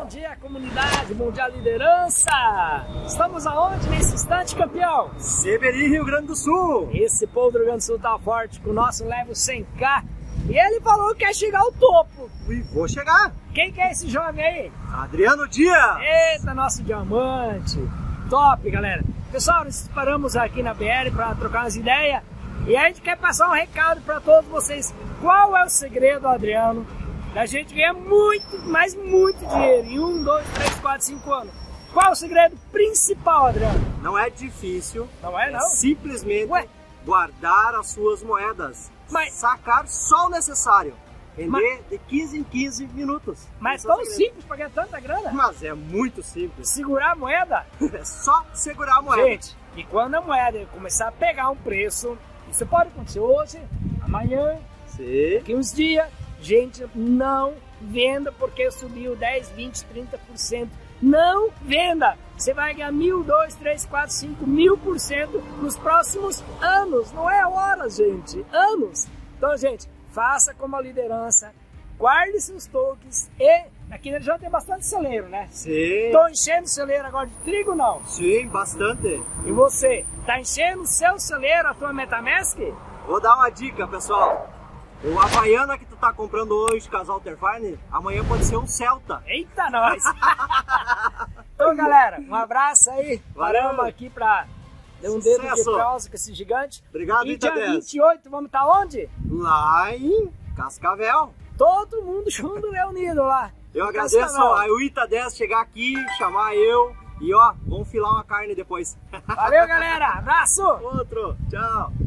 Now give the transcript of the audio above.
dia, comunidade, bom dia, liderança! Estamos aonde nesse instante, campeão? Seberi, Rio Grande do Sul! Esse povo do Rio Grande do Sul tá forte com o nosso Levo 100K e ele falou que quer chegar ao topo. E vou chegar! Quem que é esse jovem aí? Adriano Dias! Eita, nosso diamante! Top, galera! Pessoal, nós paramos aqui na BR para trocar umas ideias e a gente quer passar um recado para todos vocês. Qual é o segredo, Adriano, da gente ganhar muito, mas muito dinheiro em 1, 2, 3, 4, 5 anos? Qual é o segredo principal, Adriano? Não é difícil. Não é, não? Simplesmente guardar as suas moedas. Mas... sacar só o necessário. Vender de 15 em 15 minutos. Mas tão simples para ganhar tanta grana? Mas é muito simples. Segurar a moeda? É só segurar a moeda. Gente, e quando a moeda começar a pegar um preço, isso pode acontecer hoje, amanhã, daqui uns dias, gente, não venda porque subiu 10, 20, 30%. Não venda! Você vai ganhar 1.000, 2, 3, 4, 5, 1000% nos próximos anos. Não é horas, gente. Anos. Então, gente, faça como a liderança, guarde seus tokens e aqui na região tem bastante celeiro, né? Sim. Tô enchendo o celeiro agora de trigo, não? Sim, bastante. E você, tá enchendo o seu celeiro, a tua MetaMask? Vou dar uma dica, pessoal. O Havaiana que tu tá comprando hoje, casal Terfine, amanhã pode ser um Celta. Eita, nós! Então, galera, um abraço aí. Valeu. Paramos aqui pra dar um dedo de prosa com esse gigante. Obrigado, e dia 10. 28, vamos estar onde? Lá em Cascavel. Todo mundo junto reunido lá. Eu agradeço ao Ita 10 chegar aqui, chamar eu e ó, vamos filar uma carne depois. Valeu, galera. Abraço. Outro. Tchau.